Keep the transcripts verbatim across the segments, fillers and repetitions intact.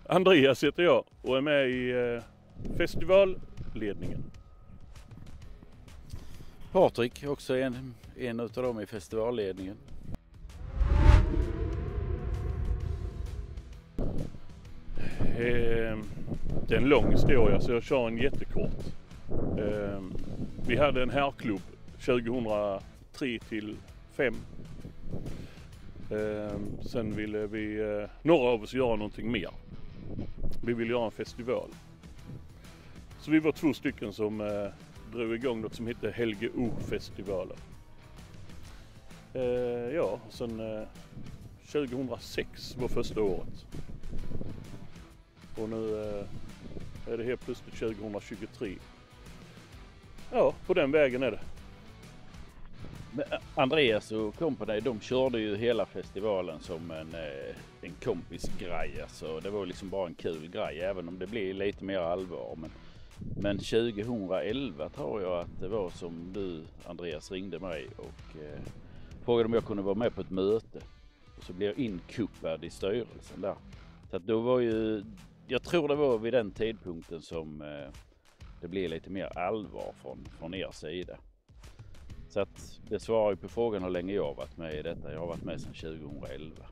Andreas heter jag och är med i eh, festivalledningen. Patrik, också en, en av dem i festivalledningen. Eh, det är en lång historia så jag kör en jättekort. Eh, vi hade en herrklubb tjugohundratre till fem. Eh, sen ville vi, eh, några av oss, göra någonting mer. Vi ville göra en festival. Så vi var två stycken som eh, drog igång något som hette Helge O-festivalen. Eh, ja, sen eh, tjugohundrasex var första året. Och nu eh, är det helt plötsligt tjugohundratjugotre. Ja, på den vägen är det. Men Andreas och kompani, de körde ju hela festivalen som en, en kompisgrej. Alltså, det var liksom bara en kul grej, även om det blev lite mer allvar. Men, men tjugohundraelva tror jag att det var som du, Andreas, ringde mig och eh, frågade om jag kunde vara med på ett möte. Och så blev jag inkuppad i styrelsen där. Så att då var ju, jag tror det var vid den tidpunkten som eh, det blev lite mer allvar från, från er sida. Så att det svarar ju på frågan hur länge jag har varit med i detta. Jag har varit med sedan tjugohundraelva.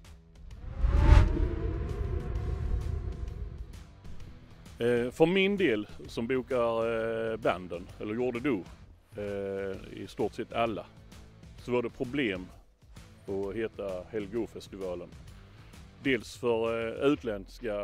Eh, för min del som bokar eh, banden, eller gjorde du, eh, i stort sett alla, så var det problem att heta Helge O-festivalen. Dels för eh, utländska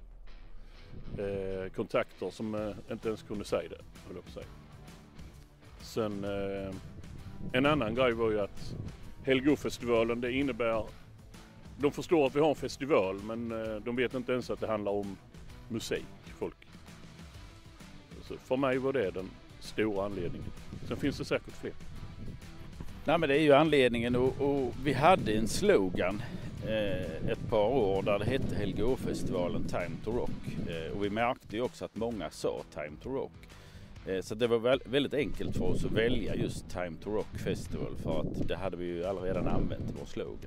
eh, kontakter som eh, inte ens kunde säga det, höll jag på att säga. Sen eh, en annan grej var ju att Helge O-festivalen, det innebär, de förstår att vi har en festival men eh, de vet inte ens att det handlar om musik, folk. Så för mig var det den stora anledningen. Sen finns det säkert fler. Nej, men det är ju anledningen och, och vi hade en slogan eh, ett par år där det hette Helge O-festivalen Time to Rock. Eh, och vi märkte ju också att många sa Time to Rock. Eh, så det var väl, väldigt enkelt för oss att välja just Time to Rock Festival för att det hade vi ju redan använt i vår slogan.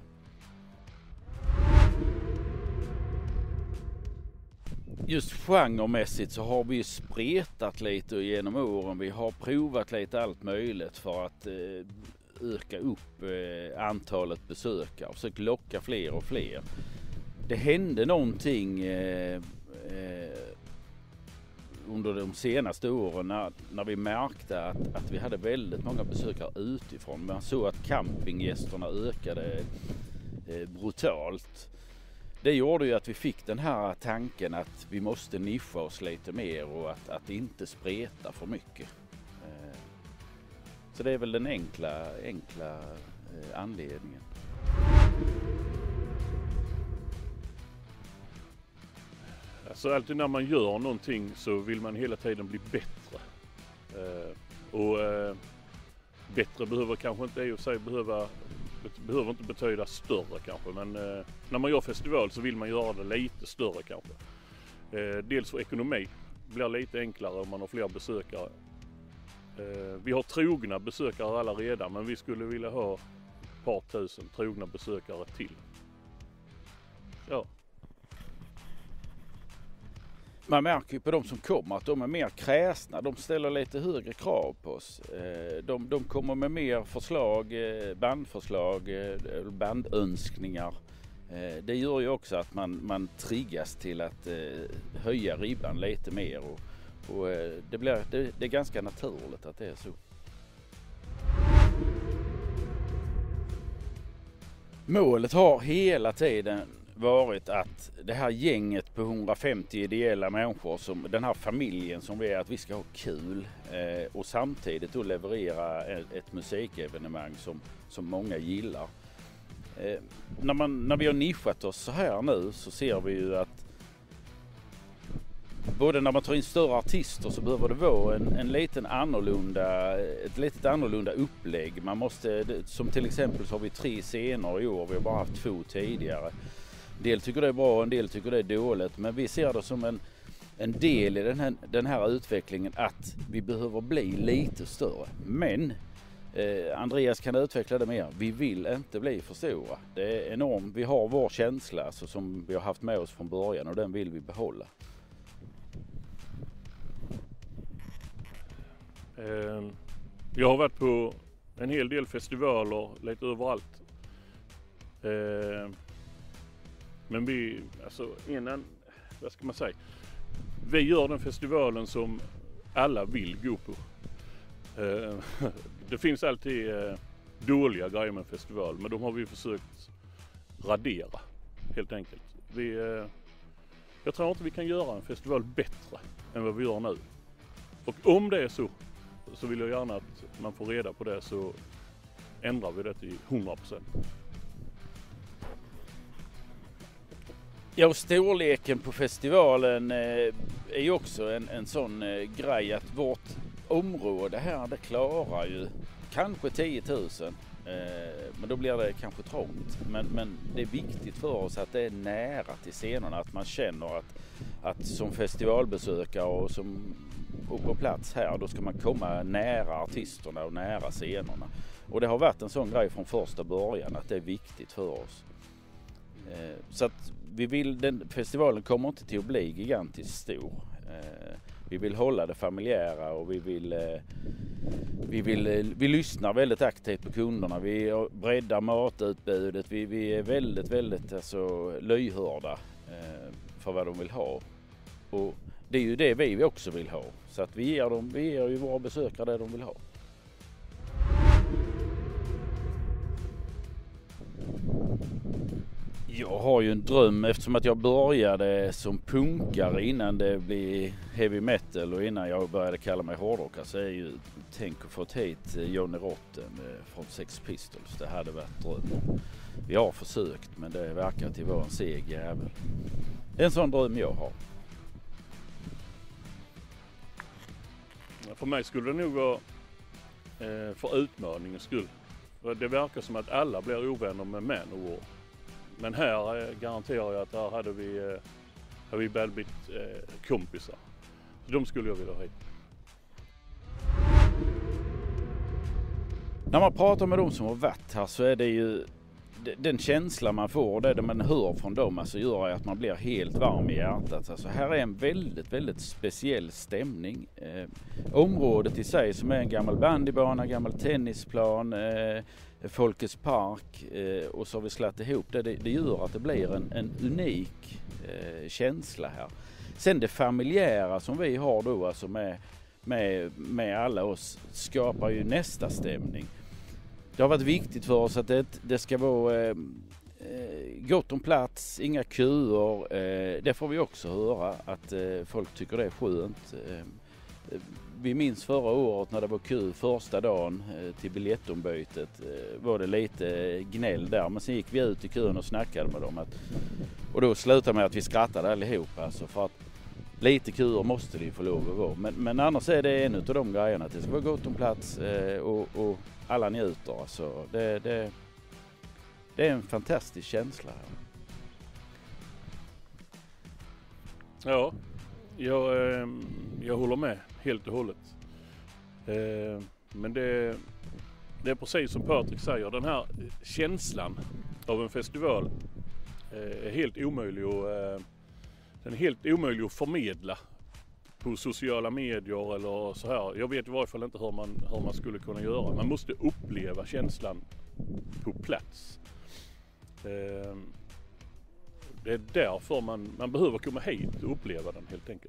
Just genremässigt så har vi spretat lite genom åren. Vi har provat lite allt möjligt för att eh, öka upp eh, antalet besökare och försökt locka fler och fler. Det hände någonting eh, eh, under de senaste åren när, när vi märkte att, att vi hade väldigt många besökare utifrån. Man såg att campinggästerna ökade eh, brutalt. Det gjorde ju att vi fick den här tanken att vi måste nischa oss lite mer och att, att inte spreta för mycket. Så det är väl den enkla, enkla anledningen. Alltså alltid när man gör någonting så vill man hela tiden bli bättre. Och bättre behöver kanske inte i och för sig behöva, behöver inte betyda större kanske, men när man gör festival så vill man göra det lite större kanske. Dels för ekonomi, det blir lite enklare om man har fler besökare. Vi har trogna besökare alla redan, men vi skulle vilja ha ett par tusen trogna besökare till. Ja. Man märker ju på de som kommer att de är mer kräsna, de ställer lite högre krav på oss. De, de kommer med mer förslag, bandförslag, bandönskningar. Det gör ju också att man, man triggas till att höja ribban lite mer och, och det, blir, det, det är ganska naturligt att det är så. Målet har hela tiden varit att det här gänget på hundrafemtio ideella människor, som den här familjen som vi är, att vi ska ha kul eh, och samtidigt då leverera ett, ett musikevenemang som, som många gillar. Eh, när, man, när vi har nischat oss så här nu så ser vi ju att både när man tar in större artister så behöver det vara en, en liten annorlunda, ett lite annorlunda upplägg. Man måste, som till exempel så har vi tre scener i år, vi har bara haft två tidigare. En del tycker det är bra och en del tycker det är dåligt, men vi ser det som en, en del i den här, den här utvecklingen att vi behöver bli lite större. Men Eh, Andreas kan utveckla det mer. Vi vill inte bli för stora. Det är enormt. Vi har vår känsla alltså, som vi har haft med oss från början och den vill vi behålla. Eh, jag har varit på en hel del festivaler lite överallt. Eh, men vi, alltså innan, vad ska man säga? Vi gör den festivalen som alla vill gå på. Eh, det finns alltid eh, dåliga grejer med en festival, men de har vi försökt radera helt enkelt. Vi, eh, jag tror inte vi kan göra en festival bättre än vad vi gör nu. Och om det är så, så vill jag gärna att man får reda på det, så ändrar vi det till hundra procent. Ja, och storleken på festivalen eh, är ju också en, en sån eh, grej att vårt område här, det klarar ju kanske tio tusen. Eh, men då blir det kanske trångt. Men, men det är viktigt för oss att det är nära till scenerna, att man känner att, att som festivalbesökare och som och på plats här, då ska man komma nära artisterna och nära scenerna. Och det har varit en sån grej från första början att det är viktigt för oss. Eh, så att vi vill, den festivalen kommer inte till att bli gigantiskt stor. Eh, vi vill hålla det familjära och vi vill, eh, vi vill, eh, vi lyssnar väldigt aktivt på kunderna. Vi breddar matutbudet. Vi, vi är väldigt, väldigt alltså, lyhörda eh, för vad de vill ha. Och det är ju det vi också vill ha. Så att vi ger dem, vi ger ju våra besökare det de vill ha. Jag har ju en dröm eftersom att jag började som punkare innan det blev heavy metal och innan jag började kalla mig hårdrockare, så är ju tänk att få hit Johnny Rotten från Sex Pistols. Det hade varit drömmen. Vi har försökt, men det verkar till vara en seg jävel. Det är en sån dröm jag har. För mig skulle det nog vara eh, för utmaningens skull. För det verkar som att alla blir ovänner med Manowar. Men här eh, garanterar jag att här hade vi, eh, hade vi väl blivit eh, kompisar. Så de skulle jag vilja ha hit. När man pratar med de som har varit här så är det ju den känsla man får, det man hör från dem, alltså gör att man blir helt varm i hjärtat. Alltså här är en väldigt, väldigt speciell stämning. Eh, området i sig som är en gammal bandybana, gammal tennisplan, eh, Folkets park eh, och så har vi slatt ihop det. Det, det gör att det blir en, en unik eh, känsla här. Sen det familjära som vi har då, alltså med, med, med alla oss, skapar ju nästa stämning. Det har varit viktigt för oss att det, det ska vara eh, gott om plats, inga köer. Eh, det får vi också höra att eh, folk tycker det är skönt. Eh, vi minns förra året när det var kö första dagen eh, till biljettombytet. Eh, var det lite gnäll där, men sen gick vi ut i kön och snackade med dem. Att, och då slutade med att vi skrattade allihop. Alltså för att lite köer måste det få lov att vara. Men, men annars är det en av de grejerna att det ska vara gott om plats eh, och, och alla njuter. Alltså, det, det, det är en fantastisk känsla här. Ja, jag, jag håller med helt och hållet. Men det, det är precis som Patrik säger, den här känslan av en festival är helt omöjlig att, den är helt omöjlig att förmedla på sociala medier eller så här. Jag vet i varje fall inte hur man, hur man skulle kunna göra. Man måste uppleva känslan på plats. Det är därför man, man behöver komma hit och uppleva den helt enkelt.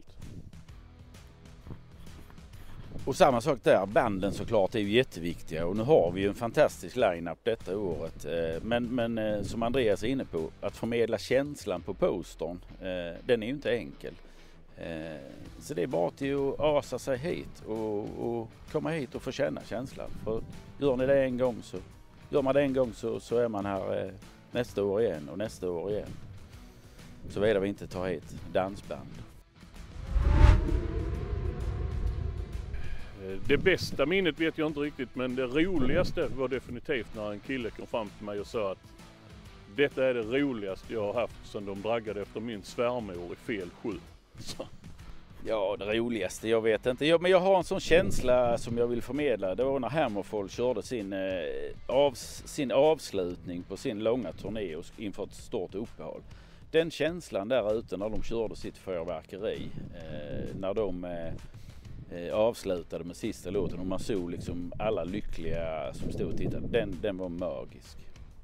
Och samma sak där, banden såklart är ju jätteviktiga och nu har vi ju en fantastisk line-up detta året. Men, men som Andreas är inne på, att förmedla känslan på postern, den är ju inte enkel. Så det är bara till att asa sig hit och, och komma hit och få känna känslan. För gör ni det en gång så, gör man det en gång så, så är man här nästa år igen och nästa år igen. Så vidare vi inte tar hit dansband. Det bästa minnet vet jag inte riktigt, men det roligaste var definitivt när en kille kom fram till mig och sa att detta är det roligaste jag har haft sedan de draggade efter min svärmor i fel sjö. Så, Ja, det roligaste, jag vet inte. Jag, men jag har en sån känsla som jag vill förmedla. Det var när Hammerfall körde sin, eh, av, sin avslutning på sin långa turné och inför ett stort uppehåll. Den känslan där ute när de körde sitt fyrverkeri, eh, när de eh, avslutade med sista låten och man såg liksom alla lyckliga som stod och tittade, den, den var magisk.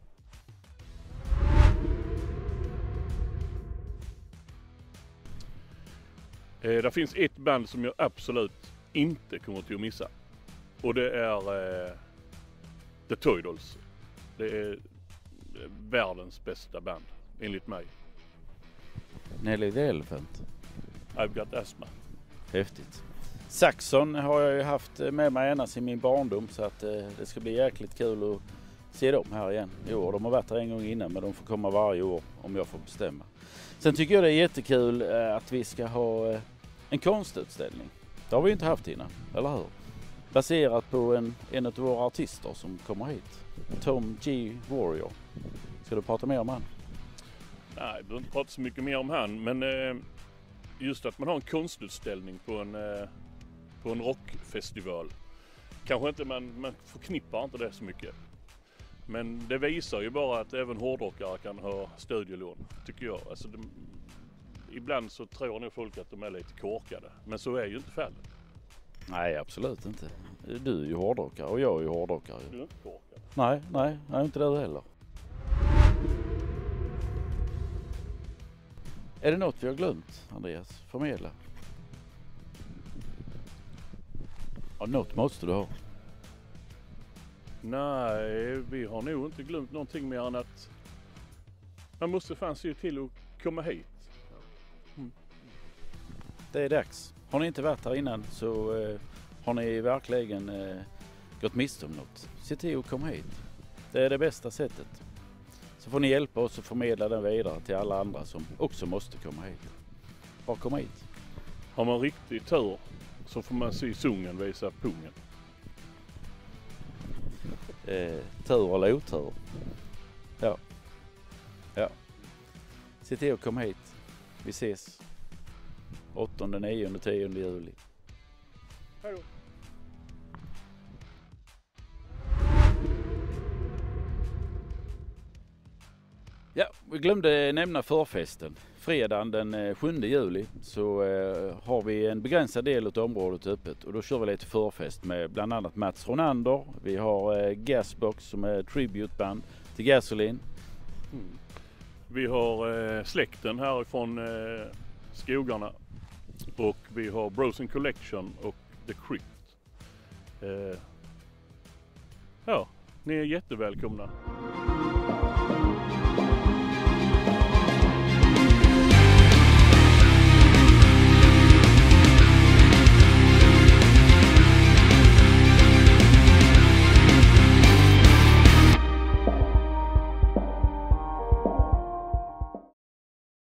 Eh, det finns ett band som jag absolut inte kommer till att missa. Och det är eh, The Toy Dolls. Det är världens bästa band, enligt mig. Nelly the Elephant. I've got asthma. Häftigt. Saxon har jag ju haft med mig ända sedan min barndom, så att eh, det ska bli jäkligt kul att se dem här igen i år. De har varit här en gång innan, men de får komma varje år om jag får bestämma. Sen tycker jag det är jättekul eh, att vi ska ha eh, en konstutställning. Det har vi inte haft innan, eller hur? Baserat på en, en av våra artister som kommer hit. Tom G. Warrior. Ska du prata mer om han? Nej, jag behöver inte prata så mycket mer om han, men eh, just att man har en konstutställning på en, eh, på en rockfestival. Kanske inte, man, man förknippar inte det så mycket. Men det visar ju bara att även hårdrockare kan ha studielån, tycker jag. Alltså det, ibland så tror nog folk att de är lite korkade, men så är ju inte fallet. Nej, absolut inte. Du är ju hårdrockare och jag är ju hårdrockare. Du är inte korkad. Nej, nej, nej, inte du heller. Är det något vi har glömt, Andreas? Förmedla. Ja, något måste du ha. Nej, vi har nog inte glömt någonting mer än att man måste fan se till att komma hit. Mm. Det är dags. Har ni inte varit här innan så eh, har ni verkligen eh, gått miste om något. Se till att komma hit. Det är det bästa sättet. Så får ni hjälpa oss att förmedla den vidare till alla andra som också måste komma hit. Bara komma hit. Har man riktigt tur så får man se sungen visa pungen. Eh, tur eller otur. Ja. Ja. Se till att komma hit. Vi ses. åttonde, nionde, tionde juli. Hej då. Ja, vi glömde nämna förfesten. Fredagen den sjunde juli så eh, har vi en begränsad del av området öppet och då kör vi lite förfest med bland annat Mats Ronander. Vi har eh, Gasbox som är tributeband till Gasoline. Mm. Vi har eh, släkten härifrån eh, skogarna och vi har Brosen Collection och The Crypt. Eh, ja, ni är jättevälkomna.